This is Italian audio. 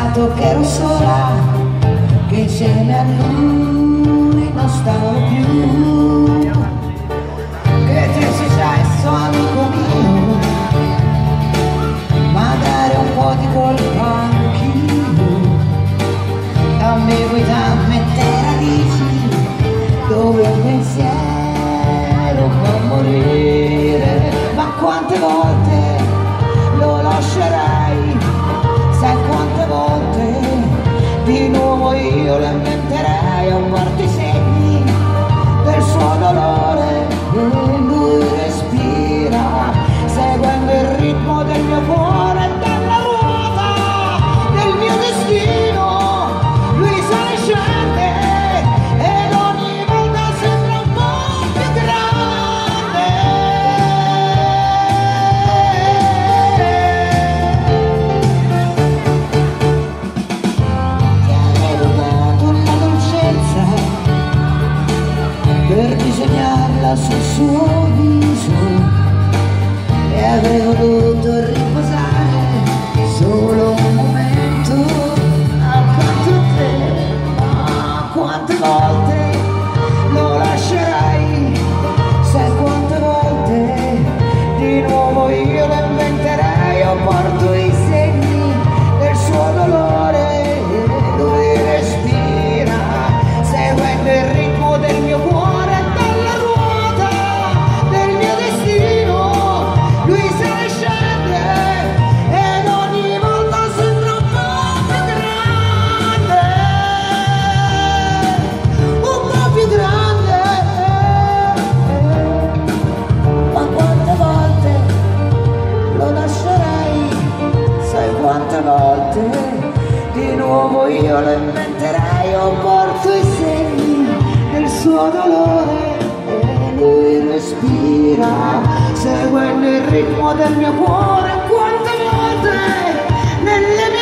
pensato che ero sola, che insieme a lui non stavo più, che te sei già il suo amico mio, ma dare un po' di colpa anch'io, dammi guida, mettere radici dove un pensiero può morire. Ma quante volte lo lascerai, sai quante volte di nuovo io lo inventerei. Ho guardato i segni del suo dolore e lui respira, seguendo il ritmo del mio cuore e della ruota del mio destino. Lui se ne scende ed ogni volta sembra un po' più grande. Ti avevo dato la dolcezza per disegnarla sul suo viso e avrei voluto riposare solo un momento accanto a te. Ma quante volte lo lascerai, sai quante volte di nuovo io lo inventerei. Io porto i segni del suo dolore e lui respira, seguendo il ritmo del mio cuore e della ruota del mio destino. Lui se ne scende ed ogni volta sembra un po' più grande, un po' più grande. Ma quante volte lo lascerei, sai quante volte di nuovo io lo inventerei. Io porto i segni del suo dolore e lui respira, seguendo il ritmo del mio cuore. Quante volte nelle mie